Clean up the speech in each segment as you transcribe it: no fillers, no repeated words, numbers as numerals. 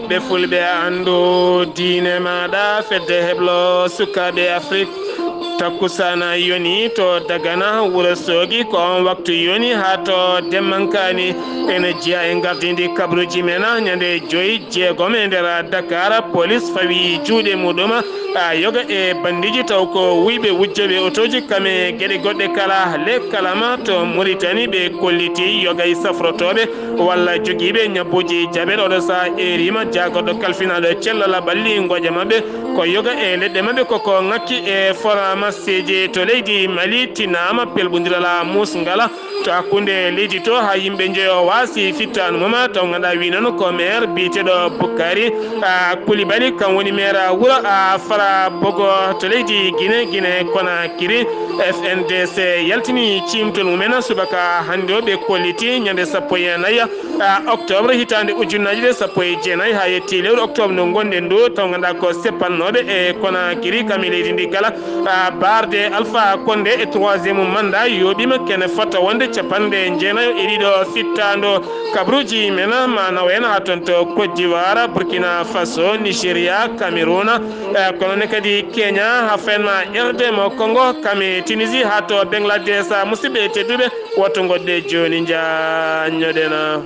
ɓiɓɓe fulɓe andu diine maɗa fedde heblo sukaɓe Afrique takkusana yoni to Dagana Wourossogui ko on waktu yoni ha to Demmankani ene jeeya e gardidi kabruji men ñande 5 jeegom e nder Dakar police fawi juuɗe muɗum yoga e bandiji taw ko wuyɓe wujjoɓe otoji kame gueɗe goɗɗe kala le kalama to Mauritanie ɓe kolliti yoga e safrotoɓe walla joguiɓe ñabbuji jaɓel oɗo sa erima jagoɗo kalfinaɗo cellala balli goƴa mabɓe ko yoga e leɗɗe mabɓe koko ngakki e forama seji to leydi Mali tinama pelɓodirala musgala to hakkude leydi to ha yimɓe jeeyo wasi fittanu mama taw ganduɗa wi noon ko maire biteɗo Boukari Coulibaly kam woni maire wuuro fara bogo to leydi Guinée Conakry FNDC yaltini cimtol mumen subaka hande o ɓe kolliti ñande 14 octobre hitande ujunnaji ɗe 19 ha yetti lewru octobre no gonɗen ɗo taw ganduɗa ko seppannoɓe e Conakry kam e leydi ndi kala barde Alpha Condé e 3e mandat yoɓima kene fota wonde capanɗe jeenayo e ɗiɗo fittando kabruji men manaw en ha toon to Côte d'Ivoire Burkina Faso Nigéria Cameroun kono ne kadi Kenya ha fenma RDM Congo kame Tunisie ha to Bangladesh musidɓe tedduɓe woto goɗɗe joni jañoɗena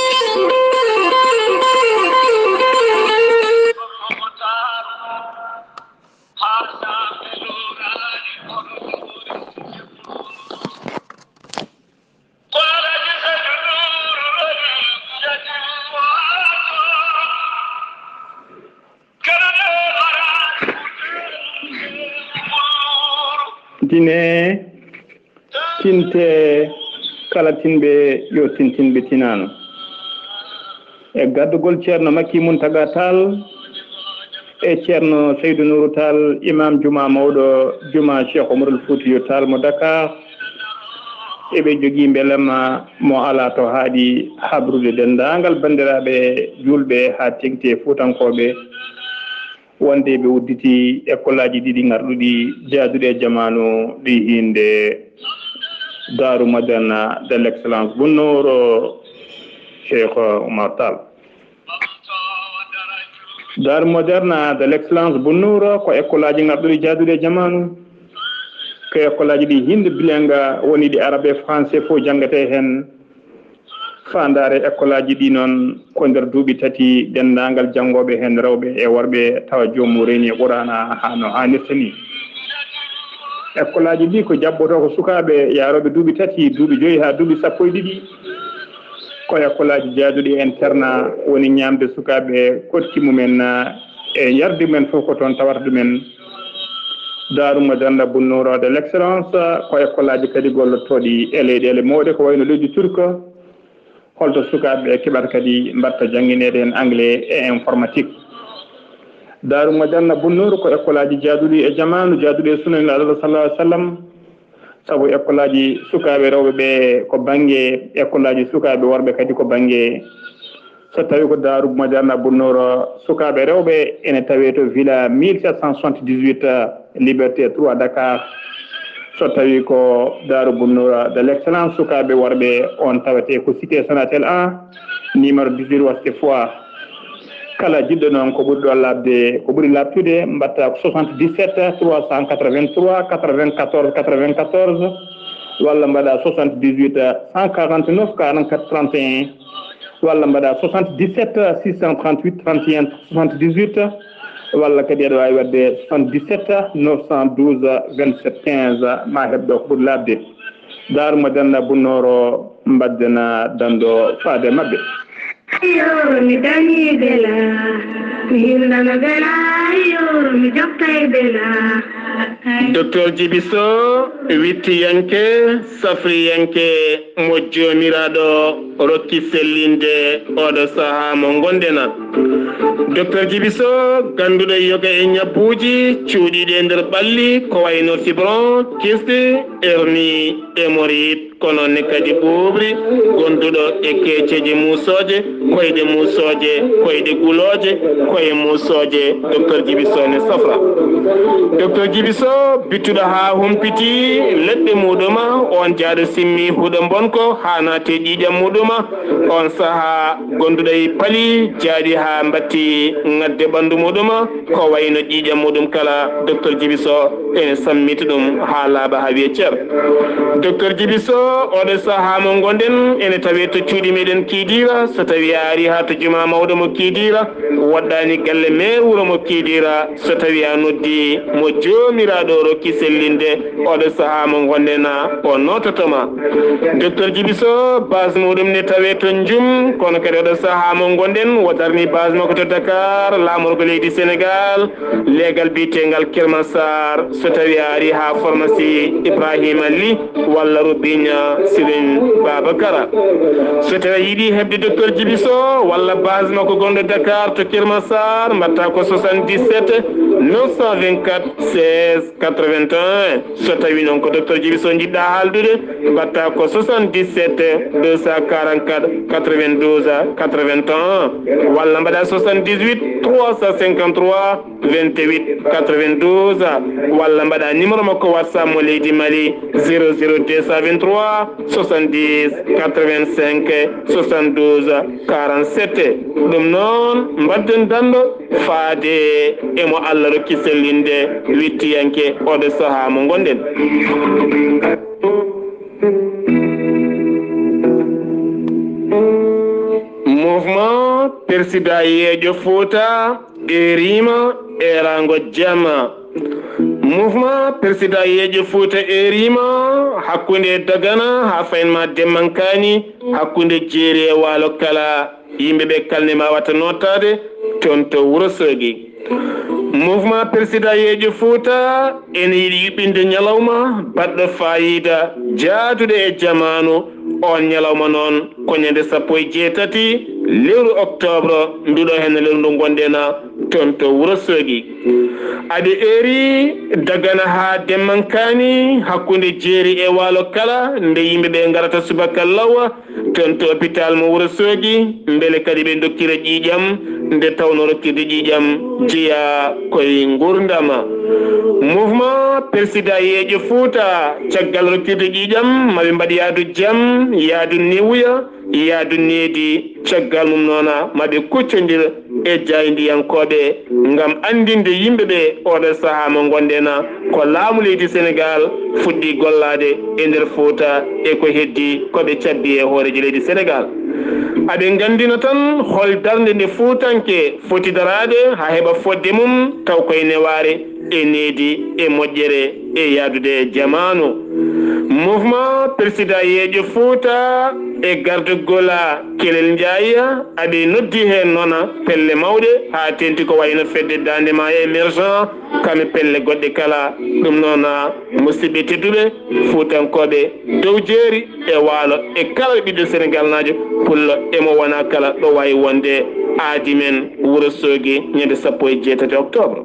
dine tinte kala tinɓe yo tintinɓe tinano e gaddugol ceerno Makki Mountaga Tall e ceerno Seydou Nourou Tall imam juma mawɗo juma Cheikh Oumarul Foutiyou Tall mo Dakar eɓe jogui beelama mo ala to haaɗi habrude dendagal bandiraɓe julɓe ha tengti Foutankoɓe wonde ɓe udditi école aji ɗiɗi garɗuɗi jaaduɗe e jamanu ɗi hinde Darou Moderne de l'excellence Bounnouro Cheikh Oumar Tall. Darou Moderne de l'excellence Bounnouro ko école aji garɗuɗi jaaduɗe e jamanu ko école aji ɗi hinde bilenga woni ɗi arabe e français fo jangate hen fandare école aji ɗi noon ko nder duuɓi 3 dendagal janggoɓe hen rewɓe e worɓe tawa jomum reeni e ɓurana hano hannirta ni école aji ɗi ko jabboto ko sukaɓe yaroɓe duuɓi 3 duuɓi 5 ha duuɓi 12 ko école aji jaaduɗi internat woni ñamde sukaɓe kotti mumen e yardi mumen fof ko toon tawata ɗumen Darou Moderne Bounnouro de l'excellence ko école aji kadi gollotoɗi e leyɗele mawɗe ko wayno leydi turque holto sukaɓe keɓata kadi mbatta jangguinede hen anglais et informatique Darou Moderne Bounnouro ko école aji jaaduɗi e jamanu jaaduɗi e sunanilaɗo sallallahu alih w sallam saabu école aji sukaɓe rewɓe ɓe ko banggue école aji sukaɓe worɓe kadi ko banggue so tawi ko Darou Moderne Bounnouro sukaɓe rewɓe ene tawe to villa 1778 Liberté 3 Dakar so tawi ko Darou Bounnouro de l'excellence sukaɓe worɓe on tawete ko cité Sonatel 1 numéro 18 Ouest Foire kala jiɗɗo noon ko ɓuri ɗo labde ko ɓuri labtude mbatta ko 77 383 94 94 walla mbaɗa 78 149 44 31 walla mbaɗa 77 638 31 78 walla kadi aɗa wawi wadde 77 912 27 15 ma heɓɗo ko ɓuri labde Darou Moderne Bounnouro mbaddena dando faade mabɓe yo mi dañi bela mi hindana bela yo mi jokkay bela docteur Djiby Sow wittiyanke safriyanke mo jomiraɗo rokki sellinde oɗo saaha mo gondena docteur Djiby Sow ganduɗo yoga e ñabbuji cuuɗiɗi e nder ɓalli ko wayno fibron kisti hernie hémorroïde kono ne kadi ɓuuɓri gonduɗo e keeceji musoje koyɗe musoje koyɗe guloje koye musoje docteur Djiby Sow ne safra docteur Djiby Sow bittuɗo ha humpiti leɗɗe muɗum on jaaɗo simmi huuɗo bonko ha naate ƴiƴam muɗum muɗuma on saha gonduɗo e paali jaaɗi ha mbatti ngadde ɓandu muɗuma ko wayno ƴiƴam muɗum kala docteur Djiby Sow ene sammita ɗum ha laaɓa ha wiye ceer docteur Djiby Sow oɗo saha mo gonɗen ene tawi to cuuɗi meɗen Kidira so tawi a ari ha to juma mawɗo mo Kidira waɗɗani galle maire wuuro mo Kidira so tawi a noddi mo jomiraɗo rokki sellinde oɗo saha mo gonɗen o notatoma docteur Djiby Sow base muɗum ne tawe to Njum kono kadi oɗo saha mo gonɗen o darni base makko to Dakar lamorgo leydi Sénégal leegal bitegal Kermansar so tawi a ari ha pharmacie Ibrahima Ly walla Robinia Sirin Babakara so tawi yiiɗi hebde docteur Djiby Sow walla base makko gonɗo Dakar to Kermansar mbatta ko 77 924 16 81 so tawi noon ko docteur Djiby Sow jiɗɗa haaldude mbatta ko 77 244 92 81 walla mbaɗa 78 353 28 92 walla mbaɗa numéro makko WhatsApp mo leydi Mali 00223 70 85 72 47 ɗum noon mbadden dando faade emo Allah rokki sellinde wittiyanke oɗo saha mo gonɗen mouvement persida yeejo Fouta e rima e rango jama mouvement persida yeejo Fouta e rima hakkunde Dagana ha faynma Demmankani hakkunde jeeri e waalo kala yimɓeɓe kalnema watta notade toon to Wourossogui mouvement persida yeejo Fouta ene yiɗi yuɓɓinde ñalawma baɗɗo fayida jaadude e jamanu on ñalawma noon ko ñande 17 lewru octobre nduɗo hen lewru ndu gonɗena toon to Wourossogui aɗa eri Dagana ha Demmankani hakkunde jeeri e waalo kala nde yimɓeɓe garata subaka lawa toon to hôpital mo Wourossogui beele kadi ɓe dokkira ƴiƴam nde tawno rokkirde ƴiƴam jeeya koye gurdama mouvement persida yeejo Fouta caggal rokkirde ƴiƴam maɓe mbaɗ yaadu jaam yaadu newuya yaadu needi caggal mum noona maɓe kuccodir e jaydiyankoɓe ngam andinde yimɓeɓe oɗo saaha mo gonɗena ko laamu leydi Sénégal fuɗɗi gollade e nder Fouta e ko heddi koɓe cabbi e hooreji leydi Sénégal aɓe gandino tan hol darde nde Foutanke foti darade ha heɓa fodde mum taw koye neware e needi e moƴƴere e yaadude jamanu mouvement persida yeejo Fouta e garde gola Kelel Ndiaye aɓe noddi hen noona pelle mawɗe ha tenti ko wayno fedde dandema émergent kame pelle goɗɗe kala ɗum noon musidɓe tedduɓe Foutankoɓe dow jeeri e waalo e kala ɓiɗɗo Sénégal najo pullo emo wona kala ɗo wawi wonde aadi men Wourossogui ñande 18 octobre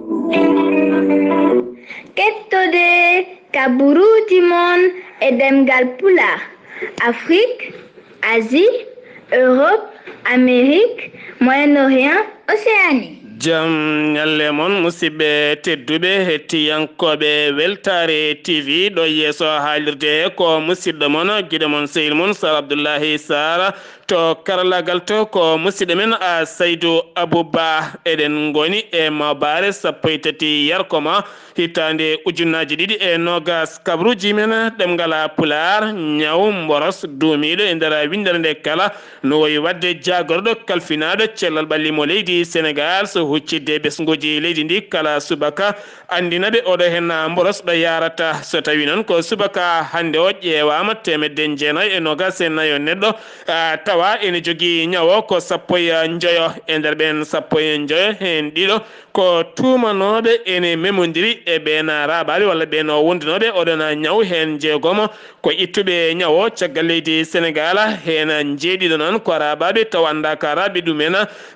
kettode kaburuji mon e demgal pulaar Afrique, Asie, Europe, Amérique, Moyen-Orient, Océanie. jam ñalle mon musidɓe tedduɓe hettiyankoɓe Weltare TV ɗo yeeso haalirde ko musidɗo mon guiɗo mon sehil mon Sar Abdoullahi Sara to karallagal to ko musidɗo men a Saydou Abouba eɗen goni e mabare 13 yarkoma hitande ujunnaji ɗiɗi e nogas kabruji men ɗemgala Pulaar ñaw mboros duumiɗo e nder windere nde kala no woyi wadde jagorɗo kalfinaɗo cellal ɓallimo leydi Sénégal so huccidde ɓesguji leydi ndi kala subaka andinaɓe oɗo hen mboros ɗo yarata so tawi noon ko subaka hande o ƴeewama 1994 neɗɗo tawa ene jogui ñawo ko 10 e nder ɓen 10 hen ɗiɗo ko tumanoɓe ene memodiri e ɓen raɓaɓe walla ɓen wondinoɓe oɗon ñaw hen jeegomo ko ittuɓe ñawo caggal leydi Sénégal hen jeeɗiɗo noon ko raɓaɓe taw anda ka raɓe ɗumen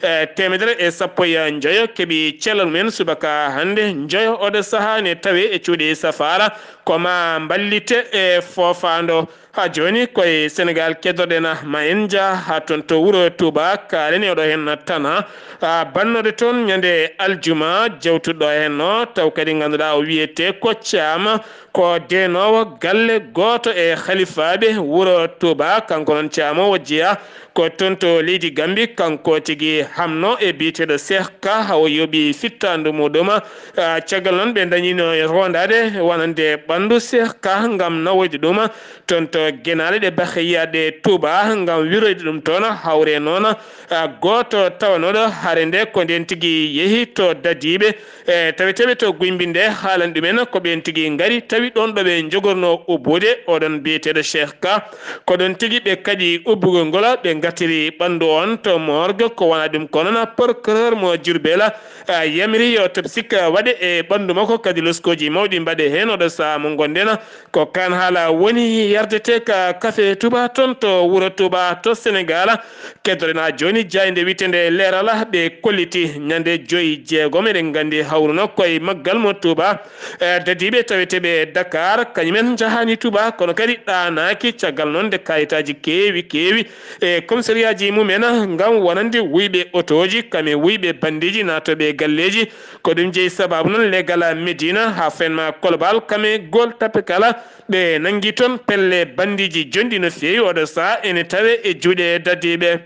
110 keeɓi cellal men subaka hande joyo oɗo saaha ne tawe e cuuɗi safara koma ballite e fofando ha joni koye Sénégal keddoɗena ma en ja ha toon to wuro Touba kaleni oɗo hen tana bannode toon ñande aljuma jewtuɗo henno taw kadi ganduɗa o wiyete Koccama ko denowo galle goto e khalifaɓe wuro Touba kanko noon camowo jeeya ko toon to leydi Gambie kanko tigi hamno e biteɗo Cheikh Ka hawo yoɓi fittandu muɗum caggal noon ɓe dañino rondade wonande ɓandu Cheikh Ka gam nawoyde ɗum toon to guenale ɗe bahe yiyade Touba gam wiroyde ɗum toon hawre noon goto tawanoɗo haare nde ko nden tigui yeehi to dadiɓe taweteɓe to guimbinde haalan ɗumen ko ɓen tigui gaari tawi ɗon ɗo ɓe jogorno ubbude oɗon biyeteɗo Cheikh Ka ko ɗon tigui ɓe kadi ubbugol ngol ɓe gatiri ɓandu on to morgue ko wona ɗum ko noon procureur mo Diourbel yamiri yo toɓe sikka waɗe e ɓandu makko kadi loskoji mawɗi mbaɗe hen oɗo saaha mo gonɗen ko kan haala woni yardete ka café Touba toon to wuro Touba to Sénégal keddoɗena joni jayde witende leeral ɓe kolliti ñande 5 eɗen gandi hawruno koye maggal mo Touba dadiɓe taweteɓe Dakar kañumen jahani Touba kono kadi ɗanaki caggal noon de kayitaji kewi e commissariat ji mumen gam wonande wuyɓe otoji kame wuyɓe bandiji natoɓe galleji ko ɗum jeeyi sababu noon legal Médina ha fenma Kolbal kame gol tappe kala ɓe nangi toon pelle bandiji jondi no fewi oɗo saa ene tawe e juuɗe dadiɓe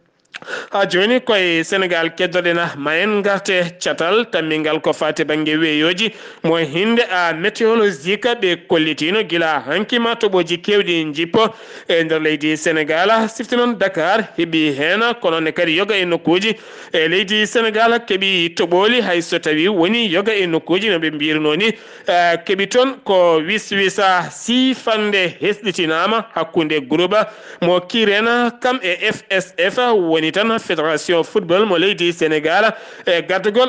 ha joni koye Sénégal keddoɗena ma en garte catal tammingal ko fati banggue weeyoji mo hinde météorologique ɓe kollitino guila hankima toɓoji kewɗi jippo e nder leydi Sénégal sifti noon Dakar heeɓi hen kono ne kadi yoga e nokkuji e leydi Sénégal keeɓi toɓoli hayso tawi woni yoga e nokkuji no ɓe mbirno ni keeɓi toon ko wisa sifande hesɗitinama hakkude groupe mo kirena kam e FSF woni tan fédération football mo leydi Sénégal e gardugol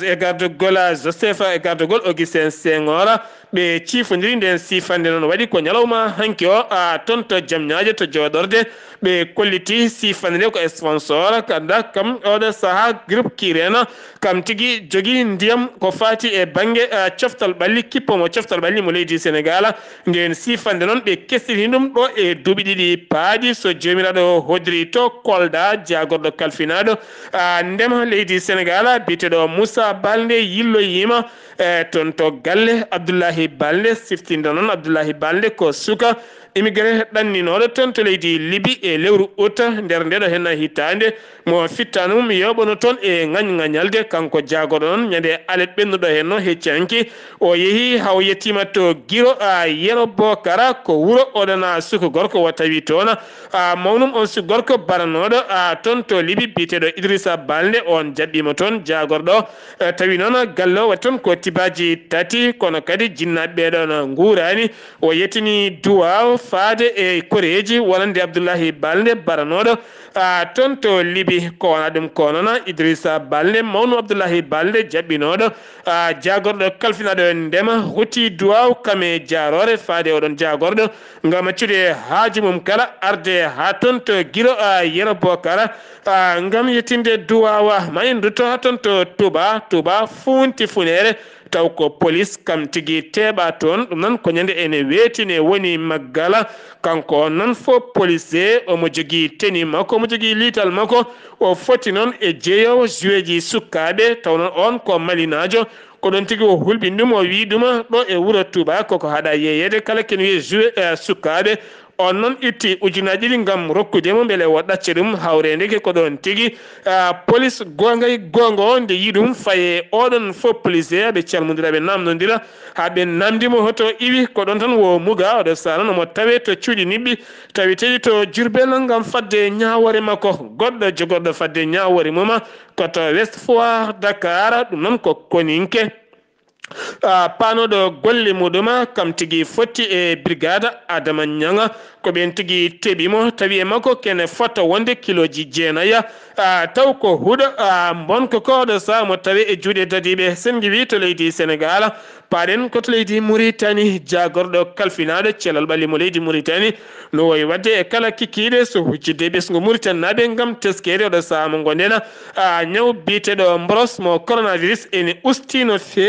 Joseph e gardugol Augustin Senghor ɓe cifodiri nden sifande noon waɗi ko ñalawma hanki o toon to Diamniadio to jooɗorde ɓe kolliti sifande nde ko sponsor kada kam oɗo saaha groupe kirena kam tigui jogui ndiyam ko fati e banggue coftal ɓalli kippomo coftal ɓalli mo leydi Sénégal nden sifande noon ɓe kestini ɗum ɗo e duuɓi ɗiɗi paaɗi so jomiraɗo hodiri to Kolda jagorɗo kalfinaɗo ndema leydi Sénégal biteɗo Moussa Balde yilloyima toon to galle Abdoulahi Balde siftinde noon Abdoulahi Balde ko suka immigré ɗanninoɗo toon to leydi Libi e lewru août nder ndeɗo hen hittande mo fittanum yoɓono toon e ŋañŋañalde kanko jagorɗo noon ñande alet ɓennuɗo hen no hecci hanki o yeehi haw yettima to Guiro Yero Bokara ko wuuro oɗona suka gorko wo tawi toon mawnum on suka gorko baranoɗo toon to Libi biteɗo Idrissa Balde on jaɓɓima toon jagorɗo tawi noon galle o waɗi toon ko tibaji tati kono kadi jinnaɓe ɓeɗon guurani o yettini duwaw faade e koreji wonande Abdoulahi Balde baranoɗo toon to Libi ko wona ɗum ko noon Idrissa Balde mawnu Abdoulahi Balde jaɓɓinoɗo jagorɗo kalfinaɗo ndema hutti duwaw kame jarore faade oɗon jagorɗo gam accude haaju mum kala arde ha toon to Guiro Yero Bokara gam yettinde duwawa ma en dutto ha toon to Touba funti funere taw ko police kam tigi teɓa toon ɗum noon ko ñande ene weetine woni maggala kanko noon fo policier omo jogui teni makko omo jogui liital makko o foti noon e jeeyowo joué ji sukkaɓe taw noon on ko malinajo ko ɗon tigi o hulɓini ɗum o wi ɗuma ɗo e wuuro Touba koko haɗa yeyede kala ken wiye joué sukkaɓe on noon itti ujunaji ɗi gam rokkudemo beele o ɗacca ɗum hawrede ko ɗon tigui police gonga o nde yi ɗum faye oɗon fo policier ɓe calmodira ɓe namdodira ha ɓe namdimo hoto iwi ko ɗon tan wo muga oɗo sala nomo tawe to cuuɗi niɓɓi tawi teɗi to Diourbel gam fadde ñawore makko goɗɗo jogorɗo fadde ñawore muma koto West Foire Dakar ɗum noon ko koninke panoɗo golle muɗuma kam tigi fotti e brigade Adama Ñanga ko ɓen tigi teɓimo tawi e makko kene fotta wonde kiloji 9 taw ko huuɗo bonko koɗo sa mo tawi e juuɗe dadiɓe sen jiwi to leydi Sénégal paɗen koto leydi Mauritanie jagorɗo kalfinaɗo celal ɓalli mo leydi Mauritanie no woyi wadde e kala kikkiɗe so huccidde ɓesgu Mauritanie naɓe gam teskede oɗo saha mo gonɗen ñaw biteɗo mboros mo coronavirus ene usti no fewi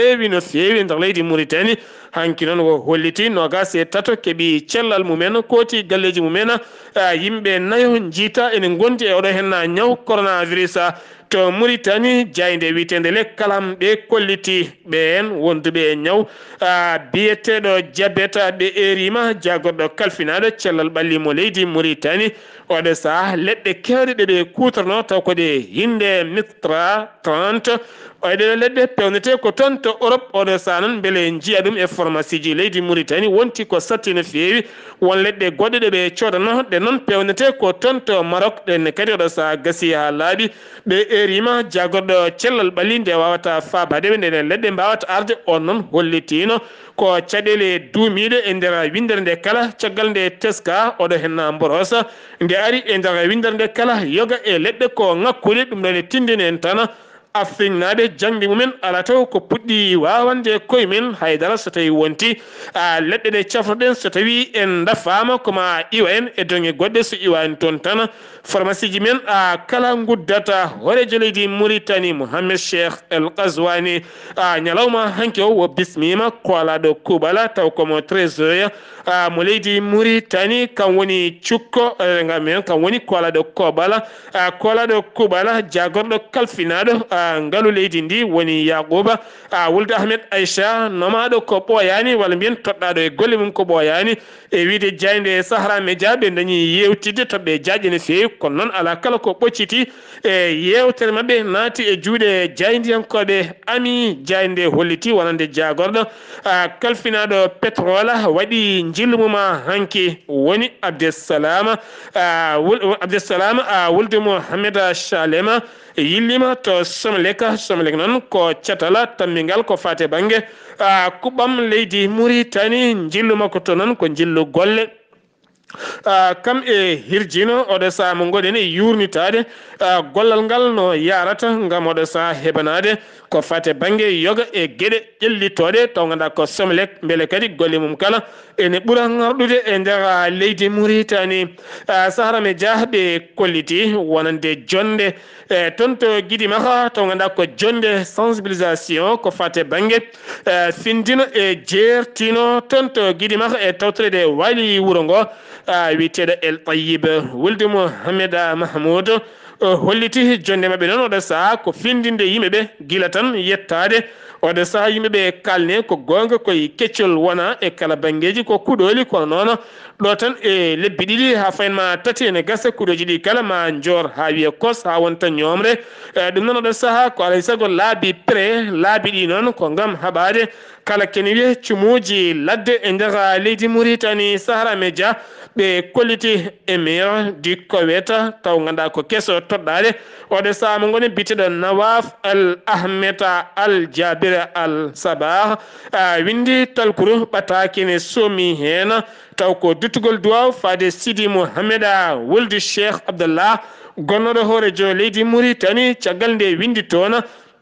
feewi nder leydi Mauritanie hanki noon wo holliti nogas e tato keɓi cellal mumen kooti galleji mumen yimɓe nayo jiita ene gondi e oɗo henna ñaw coronavirus to Mauritanie jayde witende le kalam ɓe kolliti ɓen wonduɓe e ñaw biyeteɗo diabete ɓe erima jagorɗo kalfinaɗo cellal ɓallimo leydi Mauritanie oɗo saha leɗɗe kewɗe ɗe ɓe kutorno taw kode hinde mitra 30 oɗe leɗɗe pewnete ko toon to Europe oɗo saha noon beele jiiya ɗum e pharmacie ji leydi Mauritanie wonti ko satti no feewi won leɗɗe goɗɗe ɗe ɓe codano ɗe noon pewnete ko toon to Maroc ɗenne kadi oɗo saha gasi ha laaɓi ɓe erima jagorɗo cellal ɓalli nde wawata fabade nde leɗɗe mbawata arde on noon hollitino ko caɗele duumiɗe e nder windere nde kala caggal nde teska oɗo henna mborosa nde ari e nder windere nde kala yoga e leɗɗe ko ngakkude ɗum ɗon e tindini en tan Afrique naɓe jangdi mumen ala taw ko puɗɗi wawande koye men haydara so tawi wonti leɗɗe ɗe cafroɗen so tawi en dafama koma iwa en e donge goɗɗe so iwani toon tan pharmacie ji men kala guddata horejo leydi Mauritanie Mohamed Cheikh El Ghazouani ñalawma hanki o wo bismima koalaɗo kuɓala taw komo trésorier mo leydi Mauritanie kam woni cukko gam men kam woni koalaɗo kuɓala jagorɗo kalfinaɗo ngalu leydi ndi woni Yakuba Wulde Ahmed Aisha nomaɗo ko ɓooyani walla mbiyen toɗɗaɗo e golle mum ko ɓooyani e wiide jayde Sahara Média ɓe dañi yewtidde toɓɓe jaƴƴe no feewi kono noon ala kala ko ɓocciti e yewtere mabɓe naati e juuɗe jaydiyankoɓe ami jayde holliti wonande jagorɗo kalfinaɗo pétrole waɗi jillumuma hanki woni Abdessalama Wulde Mohamed Chalema yillima to Somelek noon ko catala tammingal ko fate bange kuɓɓam leydi Mauritanie jilluma ko to noon ko jillu golle kam e hirjino oɗo saha mo goɗen e yurnitade gollal ngal no yarata gam oɗo saha heɓanade ko fate bange yoga e gueɗe ƴellitoɗe taw ganduɗa ko Somelek beele kadi golle mum kala ene ɓuura garɗude e nder leydi Mauritanie Sahara Média ɓe kolliti wonande jonde toon to Guidimaha taw ganduɗa ko jonde sensibilisation ko fate bange findino e jertino toon to Guidimaha e tawtorede waali wuuro ngo witeɗo El Tayyib Wulde Mohamed Mahmoud holliti jonde mabɓe noon oɗo saha ko findinde yimɓeɓe gila tan yettade oɗo saha yimɓeɓe kalne ko gonga koye keccol wona e kala bangueji ko kuɗoli kono noon ɗo tan e lebbi ɗiɗi ha faynma tati ene gasa kuuɗoji ɗi kala ma jor ha wiye kos ha wonta ñomre ɗum noon oɗo saha ko alay saago laabi pré laabi ɗi noon ko gam haɓade kala kene wiye cumuji ladde e nder leydi Mauritanie Sahara Média ɓe kolliti e maire du Koweta taw ganduɗa ko kesso toɗɗade oɗo saha mo goni biteɗo Nawaf Al Ahmed Al Jabir Al Sabah windi talkuru ɓataki ne somi hen taw ko duttugol duwaw fade Sidi Mohamed Wulde Cheikh Abdallah gonnoɗo hoorejo leydi Mauritanie caggal nde windi toon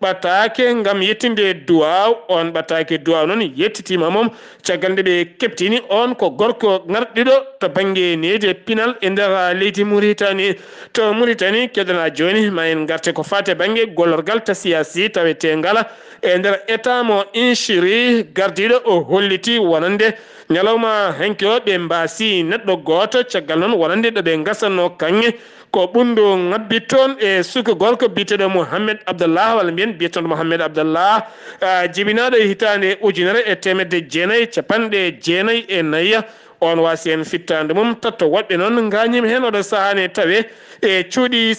ɓatake gam yettinde duwaw on ɓatake duwaw noon yettitima moom caggal nde ɓe keptini on ko gorko garɗiɗo to banggue needi pinal e nder leydi Mauritanie to Mauritanie keddana joni ma en garte ko fate banggue gollorgal ta siyasi tawete ngala e nder état mo inchiri gardiɗo o holliti wonande ñalawma henke o ɓe mbasi neɗɗo goto caggal noon wonande ɗo ɓe gasatno kanŋe ko ɓundu ngabbi toon e suka gorko biteɗo Mohamed Abdallah walla mbiyen biyetoɗo Mohamed Abdallah jibinaɗo e hitande ujunere e temedde jeenayyi capanɗe jeenayyi e nayyi on wasi en fittande mum tatto woɗɓe noon gañima hen oɗo sahane tawe e cuuɗi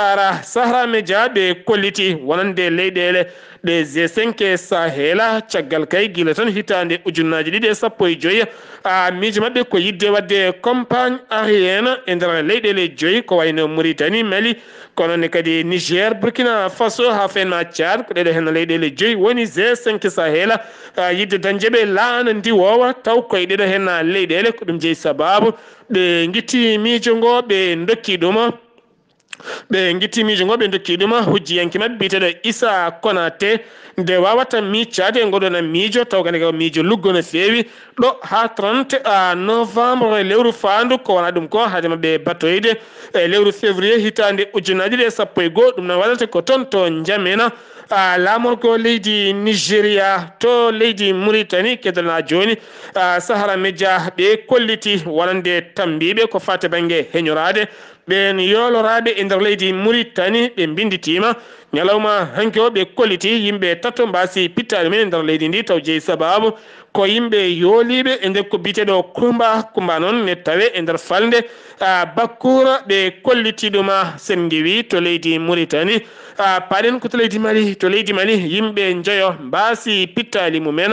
Sahara Média ɓe kolliti wonande leyɗele ɗe G5 Sahela caggal kay guila tan hitande ujunnaji ɗiɗi e sappo e joyyi miijo mabɓe ko yidde wadde campagne aérienne e nder leyɗele joyyi ko wayno Mauritanie Mali kono ne kadi Niger Burkina Faso ha fenma Tchad ko ɗeɗo hen leyɗele joyyi woni G5 Sahela yidde dañjeɓe laana ndiwowa taw koye ɗeɗo hen leyɗele ko ɗum jeeyi sababu ɓe guitti miijo ngo ɓe dokki ɗum ɓe gittimijo ngo ɓe dokkiɗuma hujjiyanke maɓɓe biteɗo Issa Konate nde wawata miccade goɗona miijo taw kadi ko miijo luggo no feewi ɗo ha 30 novembre lewru fandu ko wona ɗum ko haade maɓɓe batoyde e lewru février hitande ujunnaje ɗe 11 ɗum noon waɗata ko toon to Njamena lamorgo leydi Nigéria to leydi Mauritanie kedalna joni Sahara Media ɓe kolliti wonande tambiɓe ko fate banggue heñorade ɓen yoloraɓe e nder leydi Mauritanie ɓe binditima ñalawma hanke o ɓe kolliti yimɓe tatto mbasi pittade men e nder leydi ndi taw jeeyi sababu ko yimɓe yooliɓe e nder ko biteɗo kumba noon ne tawe e nder falde Bakkoura ɓe kollitiɗuma sen diwi to leydi Mauritanie paɗen ko to leydi Mali yimɓe joyo mbasi pittali mumen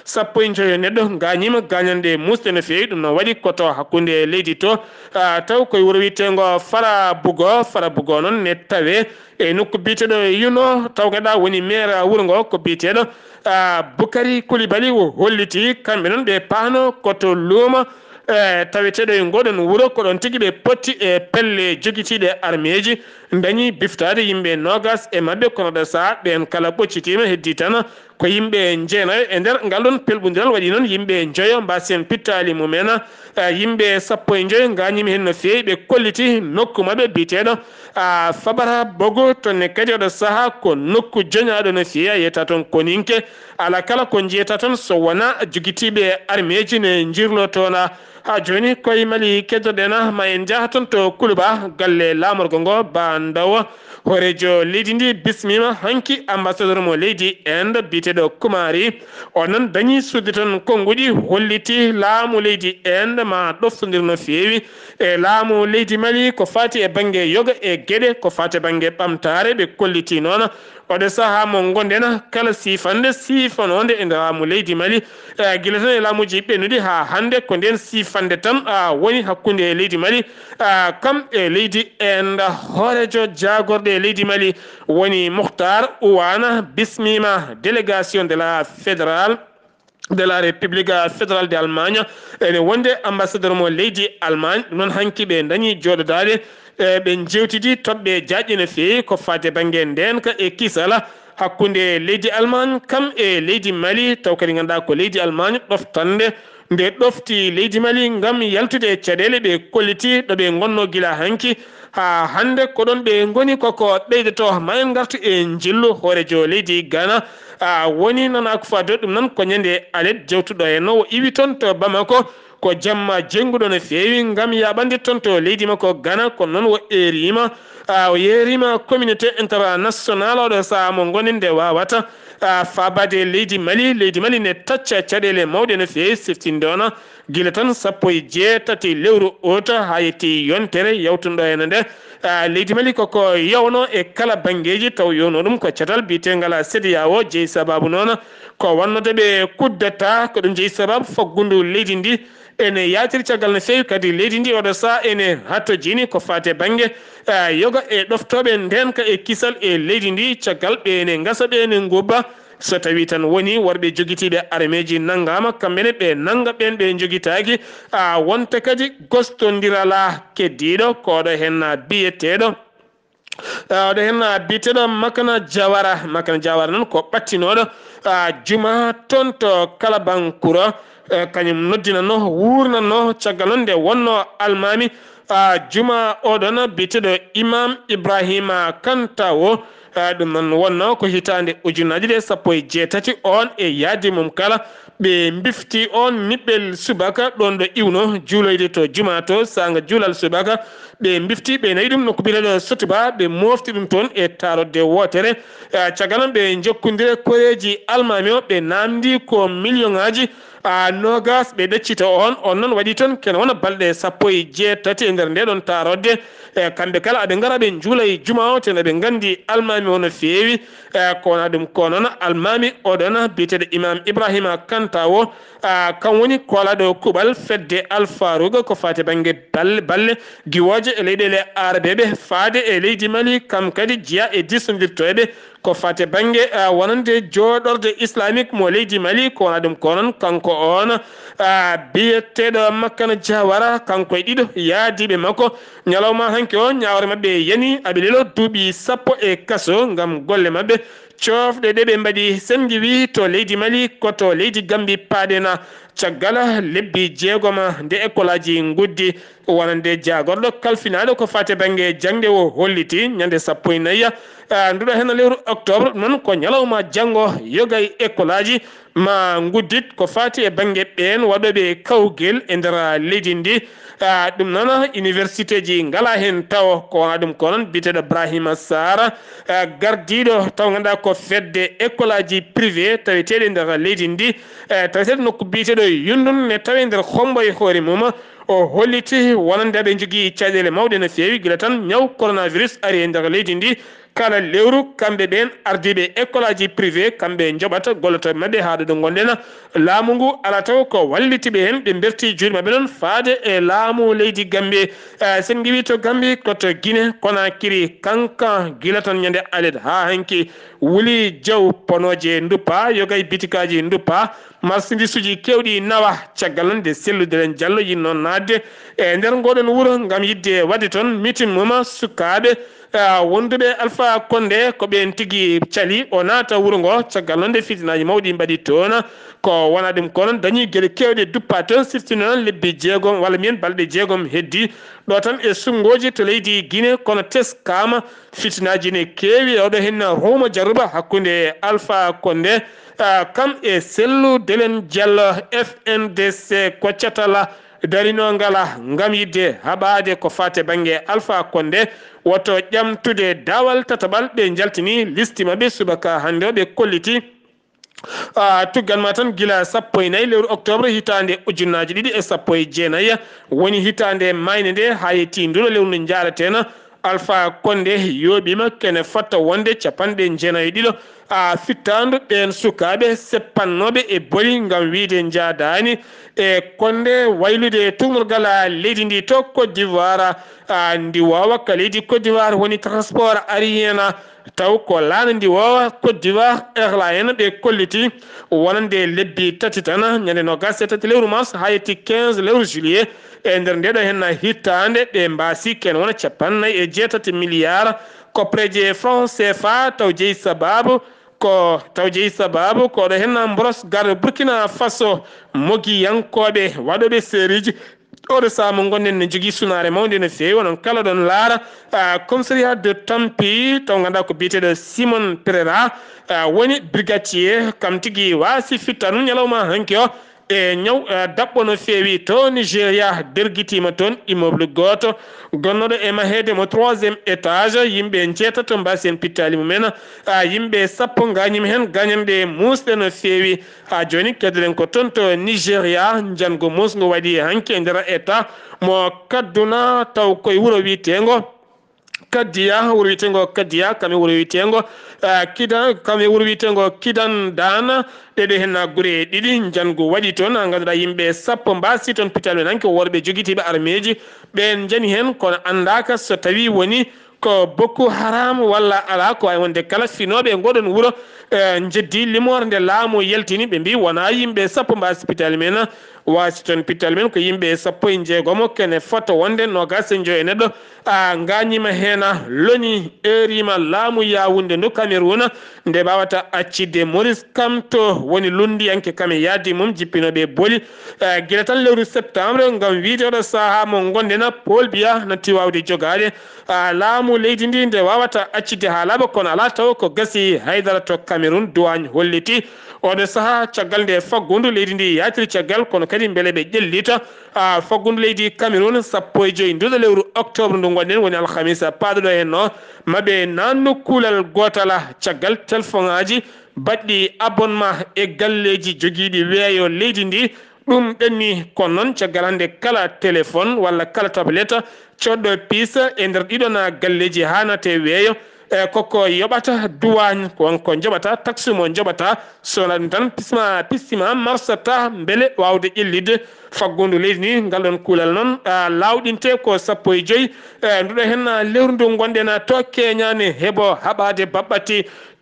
19 neɗɗo gañima gañande musde no fewi ɗum noon waɗi koto hakkude leydi to taw koye wuuro witego fara bugo noon ne tawe e nokku biteɗo yuno taw gaɗa woni maire wuuro ngo ko biteɗo Boukari Coulibaly o holliti kamɓe noon ɓe paano koto luuma taweteɗo e ngoɗon wuuro ko ɗon tigui ɓe potti e pelle joguitiɗe armeji dañi biftade yimɓe nogas e mabɓe kono ɗo saaha ɓen kala ɓoccitima heddi tan ko yimɓe jeenayo e nder ngal ɗon pelɓodiral waɗi noon yimɓe joyo mbasen pittali mumen yimɓe 15 gañimi hen no fewi ɓe kolliti nokku mabɓe biteɗo Fabara Bogo tonne kadi oɗo saaha ko nokku joñaɗo no fewi a yetta toon koninke ala kala ko jiyata toon so wona joguitiɓe armeji ne jirlo toona ha joni koye Mali keddoɗena ma en jaaha toon to Kuluba galle lamorgo ngo ba Ndaw horejo leydi ndi bismima hanki ambassadeur mo leydi Inde biteɗo Kumari onon dañi sudde toon konnguɗi holliti laamu leydi Inde ma ɗoftodir no fewi e laamu leydi Mali ko fati e banggue yoga e gueɗe ko fati banggue ɓamtare ɓe kolliti noon oɗo saaha mo gondena kala sifanode e laamu leydi Mali guila tan e laamuji ɓennuɗi ha hande ko nden sifande tan woni hakkude e leydi Mali kam e leydi Inde horejo jagorɗo e leydi Mali woni Mokhtar Ouane bismima délégation de la République fédérale d'Allemagne ene wonde ambassadeur mo leydi Allemagne ɗum noon hanki ɓe dañi joɗodade ɓe jewtidi toɓɓe jaƴƴe no fewi ko fate banggue ndenka e kisala hakkude leydi Allemagne kam e leydi Mali taw kadi ganduɗa ko leydi Allemagne ɗoftande nde ɗofti leydi Mali ngam yaltude e caɗele ɓe kolliti ɗo ɓe gonno gila hanki ha hande ko ɗon ɓe goni koko ɓeydoto ma en gartu e jillu horejo leydi Ghana woni nana ko fado ɗum noon ko ñande alet jewtuɗo e no o iwi toon to Bamako ko jamma jenguɗo no fewi ngam yaɓande toon to leydi makko Ghana ko noon o yerima communauté international oɗo saaha mo gonen nde wawata fabade leydi Mali ne tacca caɗele mawɗe no fewi siftinde ona guila tan 17 lewru ota ha yetti yontere yawtuɗo ene nde leydi Mali koko yawno e kala bangueji taw yowno ɗum ko catal bitegal CEDEAO jeeyi sababu noon ko wannode ɓe kuddata ko ɗum jeeyi sababu faggudu leydi ndi ene yatiri caggal no fewi kadi leydi ndi oɗo saaha ene hattojini ko fate banggue yoga e ɗoftoɓe ndenka e kisal e leydi ndi caggal ɓe ene gasa ɓe ene gubba so tawi tan woni worɓe joguitiɓe armeji naggama kamɓene ɓe nagga ɓen ɓe joguitaki wonta kadi gostodirala keddiɗo ko ɗo hen biyeteɗo oɗo hen biteɗo Makana Jawara noon ko ɓattinoɗo juma toon to Kalabankura kañum noddinanno wurnanno caggal noon nde wonno almami juma oɗon biteɗo Imam Ibrahima Kanta o ɗum noon wonno ko hitande ujunnaje ɗe 17 on e yaadi mum kala ɓe bifti on niɓɓel subaka ɗon ɗo iwno juuloyde to juma to sanga juulal subaka ɓe bifti ɓe nayi ɗum nokko biteɗo Sotiba ɓe mofti ɗum toon e tarodde wotere caggal noon ɓe jokkodire koreji almami o ɓe namdi ko million ngaji nogas ɓe ɗaccita on noon waɗi toon kene wona balɗe 17 e nder nde ɗon tarodde kamɓe kala aɓe gara ɓe juulay juma o ten eɓe gandi almami o no fewi ko wona ɗum ko noon almami oɗon biteɗo Imam Ibrahima Kanta o kam woni kolaɗo kuɓal fedde Alfarouga ko fate banggue balle giwoje e leyɗele arabeɓe faade e leydi Mali kam kadi jiya e dissodirtoɓe ko fate bange wonande joɗorde islamique mo leydi Mali ko wona ɗum ko non kanko on biyeteɗo Makkano Diawara kanko e ɗiɗo yaadiɓe makko ñalawma hanke o ñawre mabɓe yani aɓelelo duuɓi 10 e kaso ngam golle mabɓe cofɗe ɗe ɓe mbaɗi sengi wi to leydi Mali koto leydi Gambie paaɗena caggal lebbi 6 nde école aji guddi wonande jagorɗo kalfinaɗo ko fate bange jangde o holliti ñande 14 nduɗo hen lewru octobre non ko ñalawma janggo yogay école aji ma guddit ko fati e bange ɓen waɗoɓe kawguel e nder leydi ndi ɗum noon université ji ngala hen taw ko wona ɗum ko noon biteɗo Brahima Sarr gardiɗo taw ganduɗa ko fedde école aji privé taweteɗe nder leydi ndi taweteɗe nokku biteɗo Yundum ne tawe nder Hombo e hoore mum o holliti wonande aɓe jogui caɗele mawɗe no fewi guila tan ñaw coronavirus ari e nder leydi ndi kala lewru kamɓe ɓen ardiɓe école aji privé kamɓe joɓata golloto mabɓe haɗo ɗo gonɗen laamu ngu ala taw ko wallitiɓe hen ɓe berti juuɗe mabɓe noon faade e laamu leydi Gambie sen giwi to Gambie koto Guinée Conakry kankan guila tan ñande alet ha hanki wuli jaw ponoje duppa yogay bitikaji duppa marchandise uji kewɗi nawa caggal nde sellude Diallo yinno nadde e nder ngoɗon wuuro ngam yidde wadde toon meeting muma sukaɓe wonduɓe Alpha Condé ko ɓen tigui cali o naata wuuro ngo caggal nonde fitinaji mawɗi mbaɗi toon ko wona ɗum ko noon dañi gueɗe kewɗe duppa toon siftino noon lebbi 6 walla mbiyen balɗe 6 heddi ɗo tan e sungoji to leydi Guinée kono teskama fitinaji ne kewi oɗo hen Roma Jaruba hakkude Alpha Condé kam e sellu Delen Diallo FNDC koccatala darino ngala ngam yidde haɓade ko fate bange Alpha Condé woto ƴamtude dawal tataɓal ɓe jaltini listi mabɓe subaka hande o ɓe kolliti tugganma tan gila 14 lewru octobre hitande ujunnaji 219 woni hitande mayne nde ha yetti nduɗo lewru ndu jaratena Alpha Condé yoɓima kene fatta wonde 92 fittandu ɓen sukaɓe seppannoɓe e boli ngam wiide jadani e Condé waylude tumorgal leydi ndi to Côte d'Ivoire ndi wawa ka leydi Côte d'Ivoire woni transport aérien taw ko laana ndi wawa Côte d'Ivoire Airlines ɓe kolliti wonande lebbi 3 tan ñande 23 lewru mars ha yetti 15 lewru juillet e nder ndeɗo hen hittande ɓe mbasi ken wona 48 milliards kopreje franc CFA taw jeeyi sababu ko ɗo hen Bros gar Burkina Faso mogi yankoɓe waɗoɓe sériji oɗo saama gonnen ne jogui sunare mawde no fewi onon kala ɗon laara commissariat de Tampi taw ganduɗa ko biyeteɗo Simon Pereira woni brigadier kam tigui wasi fitta ɗum ñalawma hanki o e ñaw dabɓo no fewi to Nigéria derguitima toon immeuble goto gonnoɗo e mahede mo 3e étage yimɓe jeetato mbasi en pittali mumen yimɓe 10 gañima hen gañanɓe musɗe no fewi joni keddoɗen ko toon to Nigéria jango musgo waɗi hanki e nder état mo Kaduna taw koye wuuro witego Kadiya wuro witengo Kadiya kame wuro witengo Kidan kame wuro witengo Kidan Dana ɗeɗo hen gure ɗiɗi jango waɗi toon ganduɗa yimɓe 10 mbasi toon pital men hanke worɓe jogitiɓe armeji ɓen jani hen kono andaka so tawi woni ko Boko Haram walla ala ko wawi wonde kala finoɓe e goɗon wuuro jeddi limore nde laamu yaltini ɓe mbi wona yimɓe 10 mbasi pital men wasi toon pital men ko yimɓe 16 kene foto wonde 25 e neɗɗo gañima hen loni erima laamu yawunde ndu Cameroun nde mbawata accidde Maurice Kamto woni lundiyanke kame yaadi mum jippinoɓe booli guila tan lewru septembre ngam wiide oɗo saaha mo gondena Paul Biya natti wawde jogade laamu leydi ndi nde wawata accidde ha laaɓa kono ala taw ko gasi haydara to Cameroun duwagne holliti oɗo saaha caggal nde faggundu leydi ndi yatiri caggal kono kadi beele ɓe ƴellita faggundu leydi Cameroun 15 nduɗo lewru octobre ndu gonɗen woni alhamisa paaɗoɗo hen no maɓe nannu kuulal gotala caggal téléphone aji baɗɗi abonnement e galleji joguiɗi weeyo leydi ndi ɗum ɓenni kono noon caggal hande kala téléphone walla kala tablette coɗɗo piisa e nder ɗiɗon galleji hanate weeyo koko yoɓata duwagne wonko joɓata taxe mo joɓata sona ɗum tan pistima marsata beele wawde ƴellide faggundu leydi ni ngal ɗon kuulal noon lawɗinte ko 15 nduɗo hen lewru ndu gonɗen to keñani heeɓo haɓade baɓɓati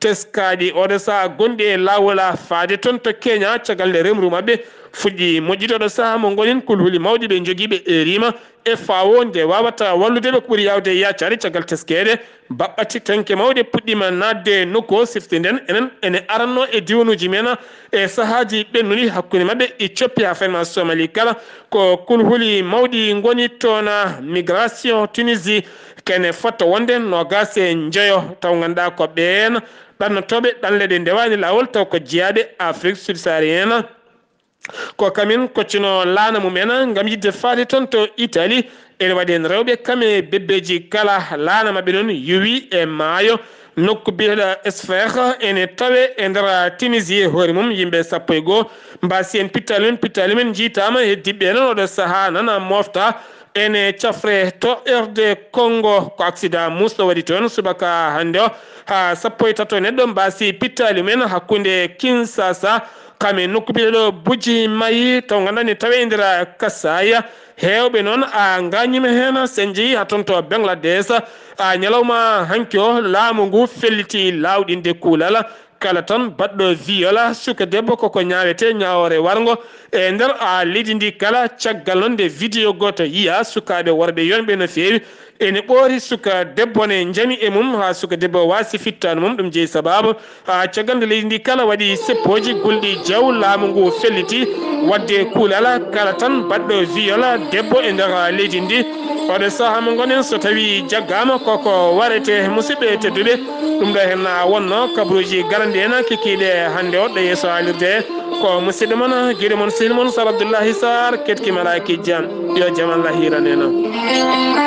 teskaji oɗo saha gonɗi e lawola faade toon to Kenya caggal remru mabɓe fuɗɗi moƴƴitoɗo saha mo gonin kulhuli mawɗi ɓe jogiiɓe erima e fawo nde wawata walludeɓe ko ɓuuri yawde yaccade caggal teskede baɓɓati tanke mawɗe puɗɗima nadde nokku o sifti nden ene aranno e diwanuji men e sahaji ɓennuɗi hakkude mabɓe Éthiopie ha fenma Somalie kala ko kulhuli mawɗi goni toon migration Tunisie kene fotta wonde nogas e jeeyo taw ganduɗa ko ɓen ɗannotoɓe ɗanleɗe ndewani lawol taw ko jeeyaɓe Afrique subsaharienne ko kamin koccino laana mumen gam yidde faade toon to Italie ene waɗi en rewɓe kame bebbeji kala laana mabɓe noon yowi e maayo nokku biyeɗo Sfax ene tawe e nder Tunisie hoore mum yimɓe 11 mbasi en pittali men jiitama heddiɓe noon oɗo saaha nana mofta ene cafre to erde Congo ko accident musɗo waɗi toon subaka hande o ha 13 neɗɗo mbasi pittali men hakkude Kinshasa kame nokku biyeɗo Buji Mayi taw gandani tawe e nder Kasaya hewɓe noon a gañima hen sen jeeyi ha toon to Bangladesh a ñalawma hanki o laamu ngu felliti lawɗinde kuulal kala tan baɗɗo viola suka debbo koko ñawete ñawore wargo e nder leydi ndi kala caggal noon nde vidéo goto yiya sukaɓe worɓe yonɓe no fewi ene ɓoori suka debbo ne jami e mum ha suka debbo wasi fittano mum ɗum jeeyi sababu caggal nde leydi ndi kala waɗi seppoji gulɗi jaw laamu ngu felliti wadde kuulala kala tan baɗɗo viola debbo e nder leydi ndi oɗo saaha mo gonen so tawi jaggama koko warete musidɓe tedduɓe ɗum ɗo hen wonno kabaruji garandi en kikiɗe hande o ɗo yeeso alirde ko musidɗo moon guiɗo moon sehil moon Sar Abdoullahi Sarr ketkimalaki jam yo jaam Allah hiraneno